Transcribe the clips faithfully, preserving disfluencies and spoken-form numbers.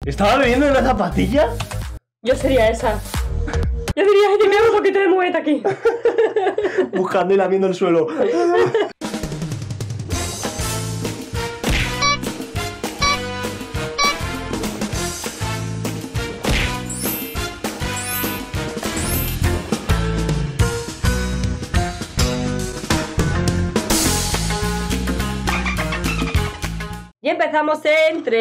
¿Estaba bebiendo una zapatilla? Yo sería esa. Yo diría que me un poquito de mueta aquí. Buscando y lamiendo el suelo. Y empezamos en tres.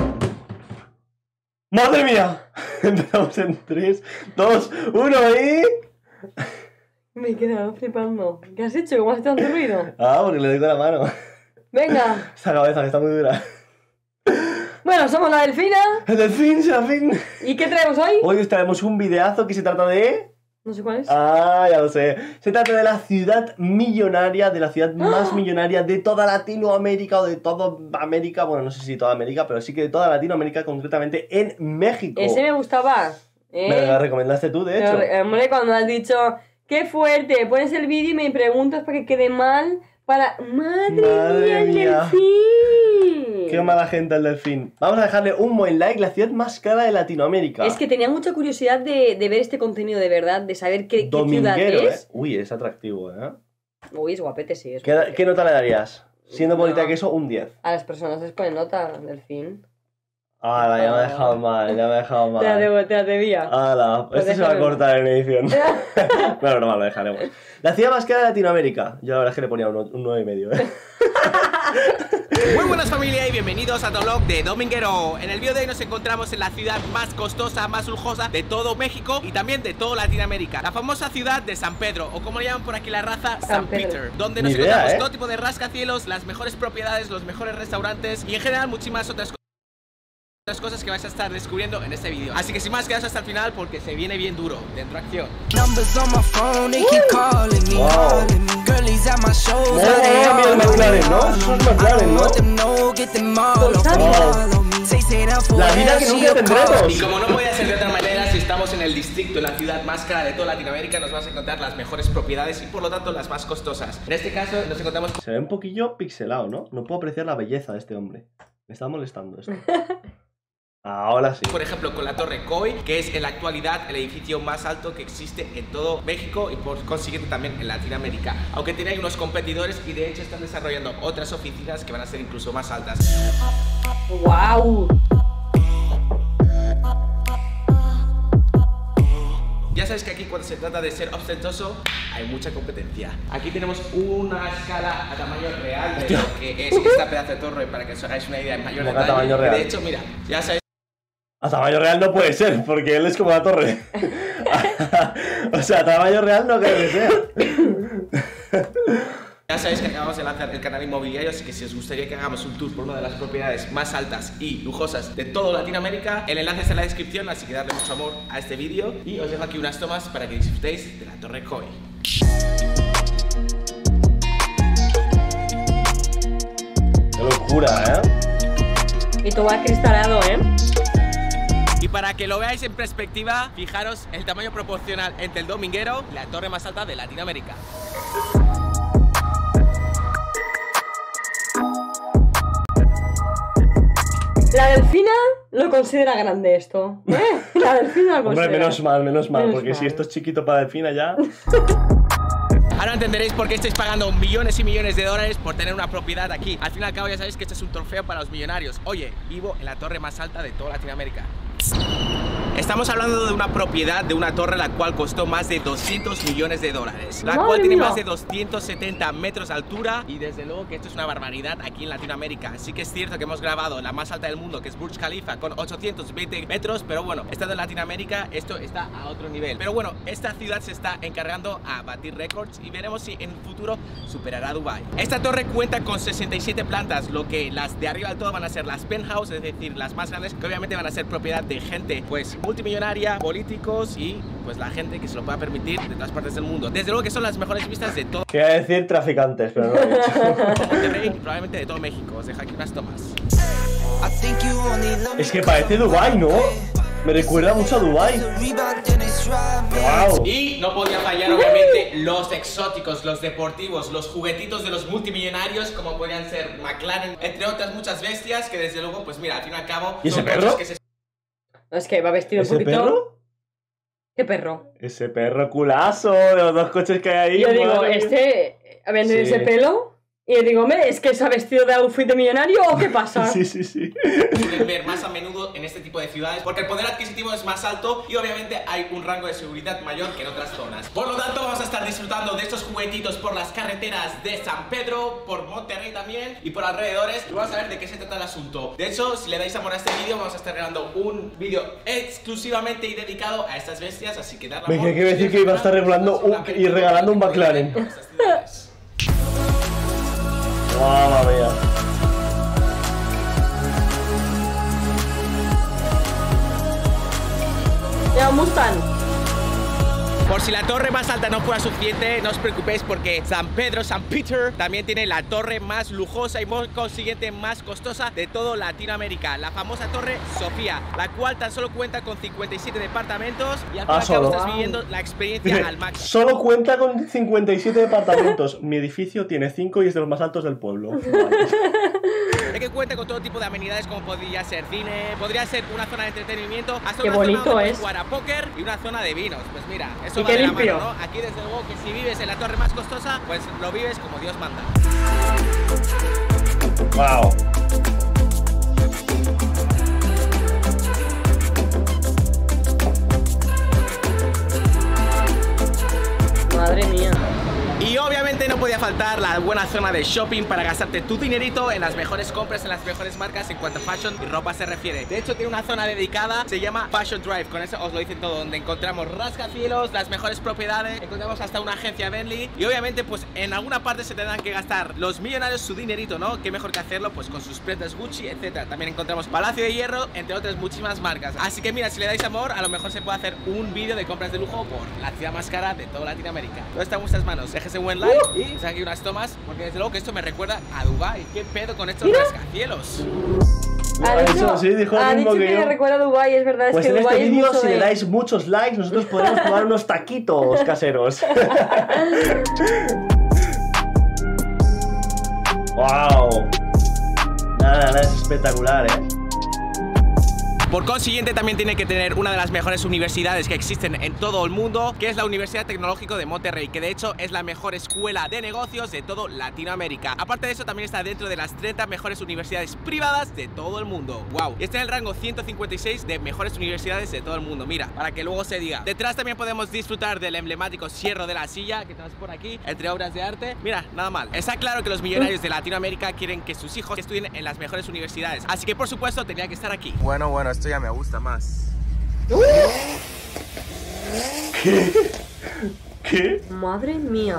¡Madre mía! Empezamos en tres, dos, uno y... Me he quedado flipando. ¿Qué has hecho? ¿Cómo has hecho tanto ruido? Ah, porque le doy con la mano. Venga. Esa cabeza que está muy dura. Bueno, somos la Delfina. El delfín, Serafín. ¿Y qué traemos hoy? Hoy os traemos un videazo que se trata de... No sé cuál es. Ah, ya lo sé. Se trata de la ciudad millonaria, de la ciudad más millonaria de toda Latinoamérica o de toda América. Bueno, no sé si toda América, pero sí que de toda Latinoamérica, concretamente en México. Ese me gustaba. ¿eh? Me la recomendaste tú, de hecho. Pero, hombre, cuando has dicho, qué fuerte, pones el vídeo y me preguntas para que quede mal. Para... ¡Madre, Madre mía, el mía. delfín! Qué mala gente el delfín. Vamos a dejarle un buen like, la ciudad más cara de Latinoamérica. Es que tenía mucha curiosidad de, de ver este contenido de verdad, de saber qué, qué ciudad es. ¿eh? Uy, es atractivo, ¿eh? Uy, es guapete, sí. Es ¿Qué, guapete. ¿Qué nota le darías? Siendo bonita No. que eso, un diez. A las personas les ponen nota, delfín. Ala, ya me ha dejado mal, ya me ha dejado mal. Te la, debo, te la debía. Ala, Pues esto se va a déjame. cortar en edición. Bueno, normal, lo dejaremos. La ciudad más cara de Latinoamérica. Yo la verdad es que le ponía un, un nueve y medio, ¿eh? Muy buenas familia y bienvenidos a otro vlog de Dominguero. En el vídeo de hoy nos encontramos en la ciudad más costosa, más lujosa de todo México y también de toda Latinoamérica. La famosa ciudad de San Pedro, o como le llaman por aquí la raza, San, San Pedro. Peter, donde Ni nos idea, encontramos ¿eh? todo tipo de rascacielos, las mejores propiedades, los mejores restaurantes y en general muchísimas otras cosas. Las cosas que vais a estar descubriendo en este vídeo. Así que sin más, quedaos hasta el final porque se viene bien duro. Dentro acción. Numbers on my phone, they keep calling me, Wow. calling me. Girlies at my shows, Oh, how they mira el all McLaren, ¿no? on Eso me. es McLaren, I don't ¿no? want them, no, get them all Pues off, sabe. follow me. Say, say that for La vida que real, nunca she a tendremos. Y como no podía ser de otra manera, si estamos en el distrito, en la ciudad más cara de toda Latinoamérica, nos vas a encontrar las mejores propiedades y por lo tanto las más costosas. En este caso nos encontramos Se ve un poquillo pixelado, ¿no? No puedo apreciar la belleza de este hombre. Me está molestando esto. Ahora sí. por ejemplo con la Torre Coy, que es en la actualidad el edificio más alto que existe en todo México y por consiguiente también en Latinoamérica. Aunque tiene unos competidores y de hecho están desarrollando otras oficinas que van a ser incluso más altas. ¡Wow! Ya sabes que aquí cuando se trata de ser ostentoso hay mucha competencia. Aquí tenemos una escala a tamaño real de lo que es esta pedazo de torre para que os hagáis una idea en mayor ¿Cómo que a detalle. tamaño real? De hecho, mira, ya sabéis. A tamaño real no puede ser, porque él es como la torre. O sea, a tamaño real no creo que sea. Ya sabéis que acabamos de lanzar el canal inmobiliario, así que si os gustaría que hagamos un tour por una de las propiedades más altas y lujosas de toda Latinoamérica, el enlace está en la descripción, así que darle mucho amor a este vídeo y os dejo aquí unas tomas para que disfrutéis de la Torre Coy. Qué locura, ¿eh? Y todo acristalado, ¿eh? Y para que lo veáis en perspectiva, fijaros el tamaño proporcional entre el Dominguero y la torre más alta de Latinoamérica. La Delfina lo considera grande esto, ¿eh? La Delfina lo considera. Hombre, menos mal, menos mal, Menos porque mal. si esto es chiquito para Delfina ya... Ahora entenderéis por qué estáis pagando millones y millones de dólares por tener una propiedad aquí. Al fin y al cabo ya sabéis que esto es un trofeo para los millonarios. Oye, vivo en la torre más alta de toda Latinoamérica. Estamos hablando de una propiedad, de una torre la cual costó más de doscientos millones de dólares, la ¡Madre cual tiene mía! más de doscientos setenta metros de altura y desde luego que esto es una barbaridad aquí en Latinoamérica. Sí que es cierto que hemos grabado la más alta del mundo, que es Burj Khalifa, con ochocientos veinte metros, pero bueno, estando en Latinoamérica esto está a otro nivel. Pero bueno, esta ciudad se está encargando a batir récords y veremos si en el futuro superará a Dubai. Esta torre cuenta con sesenta y siete plantas, lo que las de arriba del todo van a ser las penthouse, es decir, las más grandes, que obviamente van a ser propiedad de gente pues multimillonaria, políticos y pues la gente que se lo pueda permitir de todas partes del mundo. Desde luego que son las mejores vistas de todo Quería decir traficantes, pero no lo he dicho. Monterrey y probablemente de todo México. Os dejo aquí unas tomas. I think you only love me Es que parece Dubái, ¿no? Me recuerda mucho a Dubái. rebound, then they try me. ¡Wow! Y no podía fallar obviamente los exóticos, los deportivos, los juguetitos de los multimillonarios como podrían ser McLaren, entre otras muchas bestias que desde luego pues mira, al fin y al cabo ¿Y ese son cosas perro? que se Es que va vestido un ¿Ese poquito... perro? ¿Qué perro? Ese perro culazo de los dos coches que hay ahí. Yo digo, madre mía. este, habiendo Sí. ese pelo, y digo, hombre, ¿es que se ha vestido de outfit de millonario o qué pasa? Sí, sí, sí. Suelen ver más a menudo en este tipo de ciudades porque el poder adquisitivo es más alto y obviamente hay un rango de seguridad mayor que en otras zonas. Por lo tanto, vamos a estar disfrutando de estos juguetitos por las carreteras de San Pedro, por Monterrey también y por alrededores, y vamos a ver de qué se trata el asunto. De hecho, si le dais amor a este vídeo, vamos a estar regalando un vídeo exclusivamente y dedicado a estas bestias, así que darle Me amor. que decir que iba a estar regalando un- y regalando un McLaren. Mamma mía. Ya, un Mustang. Por si la torre más alta no fuera suficiente, no os preocupéis porque San Pedro, San Peter, también tiene la torre más lujosa y por consiguiente más costosa de todo Latinoamérica, la famosa Torre Sofía, la cual tan solo cuenta con cincuenta y siete departamentos y al fin y Ah, al cabo solo. estás Wow. viviendo la experiencia al máximo. Solo cuenta con cincuenta y siete departamentos. Mi edificio tiene cinco y es de los más altos del pueblo. Vale. Es que cuenta con todo tipo de amenidades como podría ser cine, podría ser una zona de entretenimiento, hasta Qué una bonito zona donde puedes es. jugar a póker y una zona de vinos. Pues mira, eso Y va qué de la limpio. mano, ¿no? Aquí desde luego que si vives en la torre más costosa, pues lo vives como Dios manda. Wow. Madre mía. Y obviamente no podía faltar la buena zona de shopping para gastarte tu dinerito en las mejores compras, en las mejores marcas en cuanto a fashion y ropa se refiere. De hecho tiene una zona dedicada, se llama Fashion Drive, con eso os lo dicen todo, donde encontramos rascacielos, las mejores propiedades, encontramos hasta una agencia Bentley y obviamente pues en alguna parte se tendrán que gastar los millonarios su dinerito, ¿no? Qué mejor que hacerlo pues con sus prendas Gucci, etcétera. También encontramos Palacio de Hierro, entre otras muchísimas marcas. Así que mira, si le dais amor, a lo mejor se puede hacer un vídeo de compras de lujo por la ciudad más cara de toda Latinoamérica. Todo está en vuestras manos, déjese un buen like y os aquí unas tomas, porque desde luego que esto me recuerda a Dubai. ¿Qué pedo con estos Mira. rascacielos? Ha dicho, Eso sí, dijo lo ha mismo dicho que que yo. le recuerda a Dubái, es verdad, Pues es que en Dubái este es vídeo, mucho si le de- dais muchos likes, nosotros podemos jugar unos taquitos caseros. Wow. Nada, nada, es espectacular, eh. Por consiguiente también tiene que tener una de las mejores universidades que existen en todo el mundo, que es la Universidad Tecnológica de Monterrey, que de hecho es la mejor escuela de negocios de todo Latinoamérica. Aparte de eso también está dentro de las treinta mejores universidades privadas de todo el mundo. Wow, y está en el rango ciento cincuenta y seis de mejores universidades de todo el mundo. Mira, para que luego se diga. Detrás también podemos disfrutar del emblemático Cierro de la Silla que tenemos por aquí, entre obras de arte. Mira, nada mal. Está claro que los millonarios de Latinoamérica quieren que sus hijos estudien en las mejores universidades, así que por supuesto tenía que estar aquí. Bueno, bueno, esto ya me gusta más. ¿Qué? ¿Qué? Madre mía.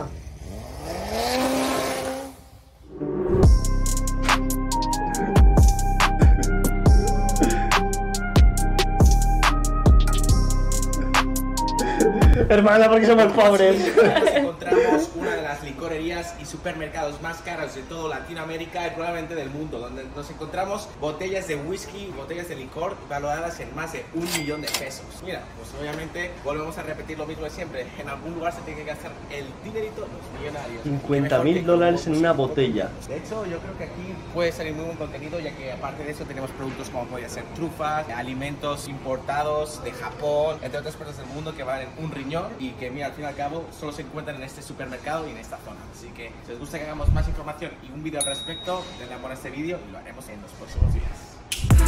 Hermana, porque somos pobres. Nos encontramos una de las licorerías y supermercados más caros de todo Latinoamérica y probablemente del mundo, donde nos encontramos botellas de whisky, botellas de licor valoradas en más de un millón de pesos. Mira, pues obviamente volvemos a repetir lo mismo de siempre. En algún lugar se tiene que gastar el dinerito los millonarios. cincuenta Qué mejor mil que con dólares en pocos una productos. botella. De hecho, yo creo que aquí puede salir muy buen contenido, ya que aparte de eso tenemos productos como podría ser trufas, alimentos importados de Japón, entre otras partes del mundo que valen un riñón y que, mira, al fin y al cabo solo se encuentran en este supermercado y en esta zona. Así que si os gusta que hagamos más información y un vídeo al respecto, denle amor a este vídeo y lo haremos en los próximos días.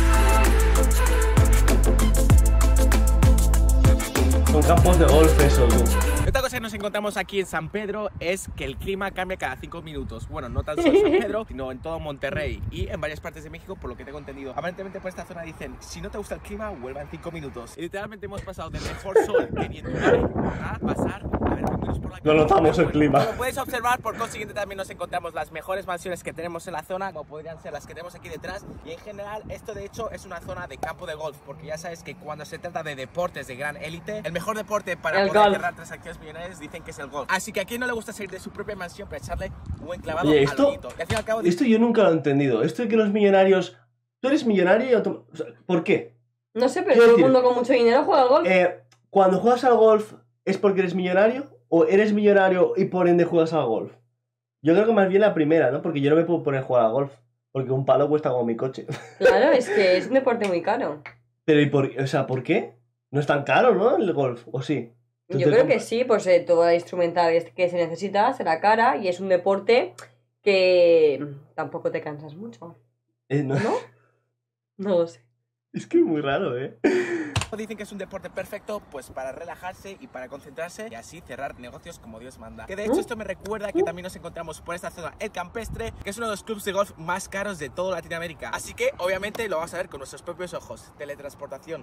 Son campos de golf eso, tú. Otra cosa que nos encontramos aquí en San Pedro es que el clima cambia cada cinco minutos. Bueno, no tan solo en San Pedro, sino en todo Monterrey y en varias partes de México, por lo que tengo entendido. Aparentemente por esta zona dicen, si no te gusta el clima, vuelva en cinco minutos. Y literalmente hemos pasado del mejor sol que ni en Dubai a pasar a ver pinturas por la No notamos el clima. Como podéis observar, por consiguiente también nos encontramos las mejores mansiones que tenemos en la zona, como podrían ser las que tenemos aquí detrás. Y en general, esto de hecho es una zona de campo de golf, porque ya sabes que cuando se trata de deportes de gran élite, el mejor deporte para El poder golf. cerrar transacciones millonarias dicen que es el golf. Así que a quien no le gusta salir de su propia mansión para echarle un buen clavado Oye, al esto- hoyito. Y al fin y al cabo, Esto yo nunca lo he entendido. Esto de que los millonarios... Tú eres millonario y autom- o sea, ¿por qué? No sé, pero Quiero todo el decir, mundo con mucho dinero juega al golf. Eh, cuando juegas al golf, ¿es porque eres millonario? ¿O eres millonario y por ende juegas al golf? Yo creo que más bien la primera, ¿no? Porque yo no me puedo poner a jugar al golf. Porque un palo cuesta como mi coche. Claro, es que es un deporte muy caro. Pero, ¿y por, o sea, ¿por qué? No es tan caro, ¿no? El golf, ¿o sí? ¿Tú Yo te creo que compras? sí, pues eh, toda la instrumental es- que se necesita será cara y es un deporte que tampoco te cansas mucho, Eh, no, ¿no? No lo sé. es que es muy raro, ¿eh? Dicen que es un deporte perfecto pues para relajarse y para concentrarse y así cerrar negocios como Dios manda. Que de hecho esto me recuerda que también nos encontramos por esta zona El Campestre, que es uno de los clubes de golf más caros de toda Latinoamérica. Así que obviamente lo vamos a ver con nuestros propios ojos. Teletransportación.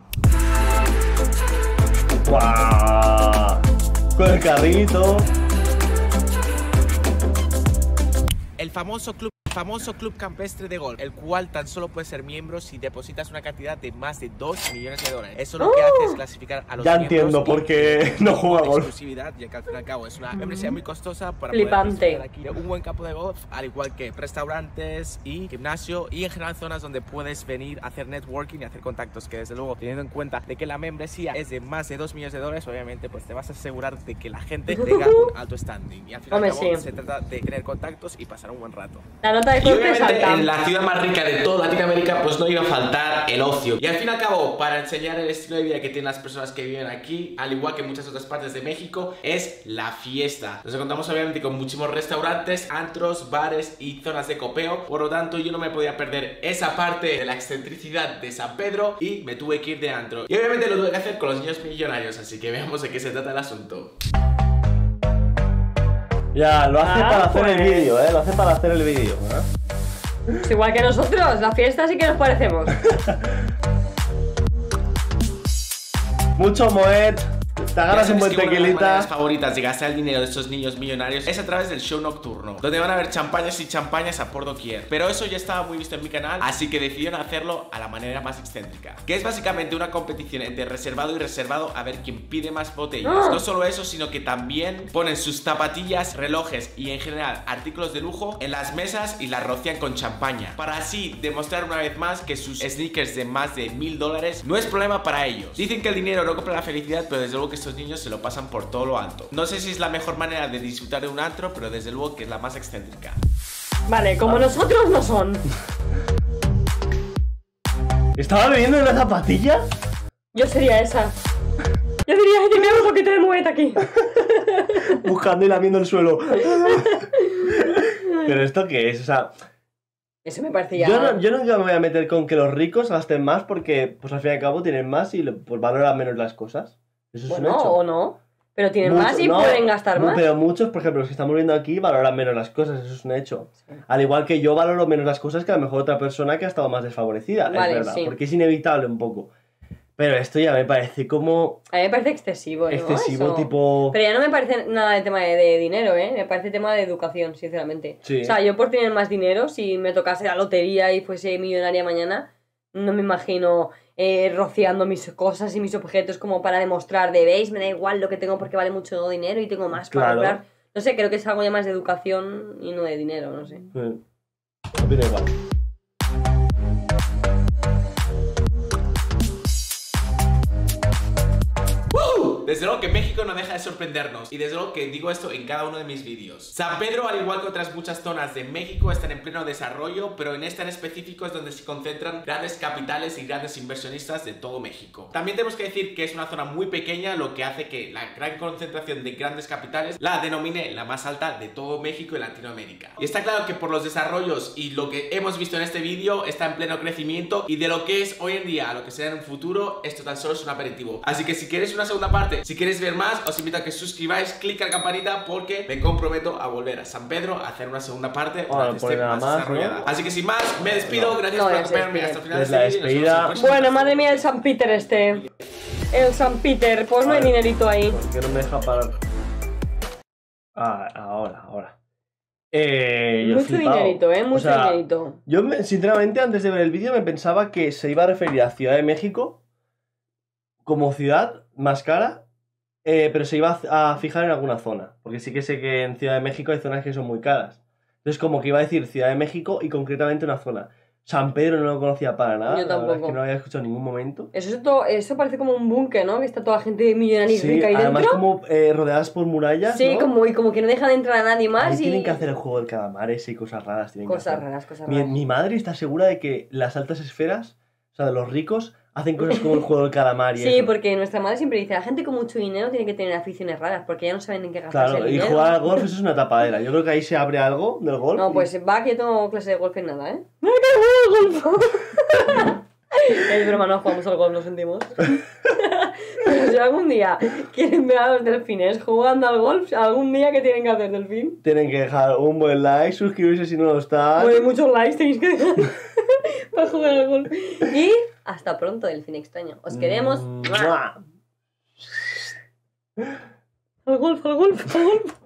¡Guau! Con el carrito. El famoso club famoso club campestre de golf, el cual tan solo puedes ser miembro si depositas una cantidad de más de dos millones de dólares. Eso lo que hace es clasificar a los Ya miembros entiendo y por qué no juega con golf. exclusividad, ya que al fin y al cabo es una membresía muy costosa para Flipante. poder disfrutar aquí un buen campo de golf, al igual que restaurantes y gimnasio y en general zonas donde puedes venir a hacer networking y hacer contactos, que desde luego teniendo en cuenta de que la membresía es de más de dos millones de dólares, obviamente pues te vas a asegurar de que la gente tenga un alto standing y al fin y al Hombre, cabo sí. se trata de tener contactos y pasar un buen rato. La nota de Y golpe es obviamente alta. en la ciudad más rica de toda Latinoamérica pues no iba a faltar el ocio. Y al fin y al cabo, para enseñar el estilo de vida que tienen las personas que viven aquí, al igual que en muchas otras partes de México, es la fiesta. Nos encontramos obviamente con muchísimos restaurantes, antros, bares y zonas de copeo. Por lo tanto, yo no me podía perder esa parte de la excentricidad de San Pedro y me tuve que ir de antro. Y obviamente lo tuve que hacer con los niños millonarios, así que veamos de qué se trata el asunto. Ya, lo hace Ah, para hacer el pues. vídeo, ¿eh? Lo hace para hacer el vídeo, ¿eh? Es igual que nosotros, la fiesta sí que nos parecemos. Mucho Moet. Te agarras Ya un sabéis buen que una de las tequilita. maneras favoritas de gastar el dinero de estos niños millonarios es a través del show nocturno, donde van a haber champañas y champañas a por doquier. Pero eso ya estaba muy visto en mi canal, así que decidieron hacerlo a la manera más excéntrica, que es básicamente una competición entre reservado y reservado a ver quién pide más botellas. ¡Ah! No solo eso, sino que también ponen sus zapatillas, relojes y en general artículos de lujo en las mesas y las rocian con champaña, para así demostrar una vez más que sus sneakers de más de mil dólares no es problema para ellos. Dicen que el dinero no compra la felicidad, pero desde luego que estos niños se lo pasan por todo lo alto. No sé si es la mejor manera de disfrutar de un antro, pero desde luego que es la más excéntrica. Vale, como nosotros no son. ¿Estaba bebiendo en una zapatilla? Yo sería esa. Yo diría, ay, dime un poquito de mueta aquí. Buscando y lamiendo el suelo. ¿Pero esto qué es? O sea, Eso me parece ya. yo, no, yo nunca me voy a meter con que los ricos gasten más porque, pues al fin y al cabo, tienen más y pues, valoran menos las cosas. Eso es un Bueno, hecho. o no. Pero tienen Mucho- más y no, pueden gastar no, más. Pero muchos, por ejemplo, los que estamos viendo aquí, valoran menos las cosas, eso es un hecho. Al igual que yo valoro menos las cosas que a lo mejor otra persona que ha estado más desfavorecida, Vale, es verdad, sí. porque es inevitable un poco. Pero esto ya me parece como A mí me parece excesivo, ¿no? excesivo, Eso. tipo... Pero ya no me parece nada de tema de, de dinero, ¿eh? Me parece tema de educación, sinceramente. Sí. O sea, yo por tener más dinero, si me tocase la lotería y fuese millonaria mañana, no me imagino eh, rociando mis cosas y mis objetos como para demostrar de, veis, me da igual lo que tengo porque vale mucho dinero y tengo más para Claro. comprar. No sé, creo que es algo ya más de educación y no de dinero, no sé. Eh, opino igual. Desde luego que México no deja de sorprendernos y desde luego que digo esto en cada uno de mis vídeos. San Pedro, al igual que otras muchas zonas de México, están en pleno desarrollo, pero en esta en específico es donde se concentran grandes capitales y grandes inversionistas de todo México. También tenemos que decir que es una zona muy pequeña, lo que hace que la gran concentración de grandes capitales la denomine la más alta de todo México y Latinoamérica. Y está claro que por los desarrollos y lo que hemos visto en este vídeo está en pleno crecimiento, y de lo que es hoy en día a lo que será en un futuro, esto tan solo es un aperitivo. Así que si queréis una segunda parte, si queréis ver más, os invito a que suscribáis, clic a la campanita, porque me comprometo a volver a San Pedro a hacer una segunda parte Bueno, una pues esté nada más más, desarrollada. ¿no? Así que sin más, me despido, gracias No, por ya se acompañarme despide. hasta el final de Es la este vídeo. Nos vemos en el despedida. próximo. Bueno, madre mía, el San Peter este. El San Peter, pues no hay Vale. dinerito ahí. ¿Por qué no me deja parar? Ah, ahora, ahora. Eh, yo he Mucho flipado. dinerito, ¿eh? Mucho O sea, dinerito. Yo, me- sinceramente, antes de ver el vídeo me pensaba que se iba a referir a Ciudad de México como ciudad más cara, eh, pero se iba a, a fijar en alguna zona. Porque sí que sé que en Ciudad de México hay zonas que son muy caras. Entonces, como que iba a decir Ciudad de México y concretamente una zona. San Pedro no lo conocía para nada. Yo La verdad es tampoco. que no lo había escuchado en ningún momento. Eso, es todo, eso parece como un búnker, ¿no? Que está toda gente millonaria y Sí, rica ahí además dentro. como eh, rodeadas por murallas, Sí, ¿no? como, y como que no dejan entrar a nadie más. Ahí y... tienen que hacer el juego del calamares y cosas raras. Tienen que Cosas hacer. raras, cosas Mi, raras. mi madre está segura de que las altas esferas, o sea, de los ricos, hacen cosas como el juego del calamar y Sí, eso. porque nuestra madre siempre dice, la gente con mucho dinero tiene que tener aficiones raras, porque ya no saben en qué gastarse Claro, el y dinero. jugar al golf eso es una tapadera. Yo creo que ahí se abre algo del golf. No, y- pues va que yo tengo clase de golf en nada, ¿eh? ¡No, que juego al golf! Es broma, no jugamos al golf, lo sentimos. Pero si algún día quieren ver a los delfines jugando al golf, algún día ¿qué tienen que hacer, delfín? Tienen que dejar un buen like, suscribirse si no lo están. Pues muchos likes tenéis que dejar para jugar al golf. Y hasta pronto, delfín extraño. Os queremos. Mua. Al golf, al golf, al golf.